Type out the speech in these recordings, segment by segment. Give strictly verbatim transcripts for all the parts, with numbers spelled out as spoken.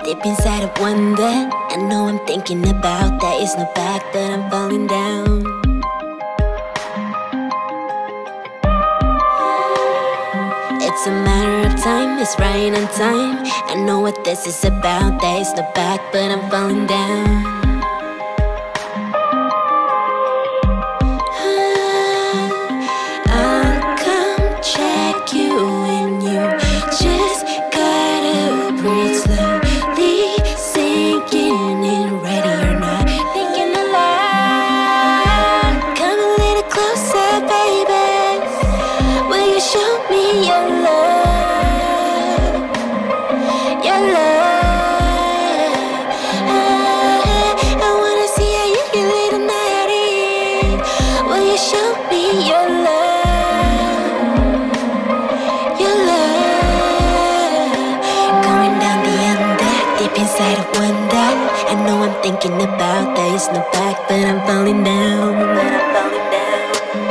deep inside of wonder. I know I'm thinking about there is no back, but I'm falling down. It's a matter of time, it's right on time. I know what this is about, there is no back, but I'm falling down. I'll come check you when you just gotta breathe slowly, sinking in, ready or not, thinking aloud. Come a little closer, baby. Will you show me your love, your love? I, I wanna see how you can lay the night in. Will you show me your love, your love? Going down the under, deep inside of wonder. I know I'm thinking about there is no back, but I'm falling down, but I'm falling down.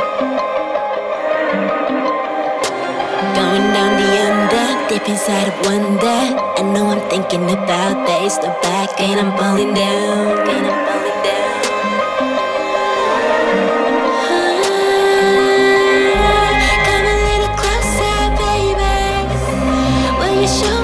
Going down the under, deep inside of wonder. I know I'm thinking about there is no back, and I'm falling down, and I'm falling down. Come a little closer, baby. Will you show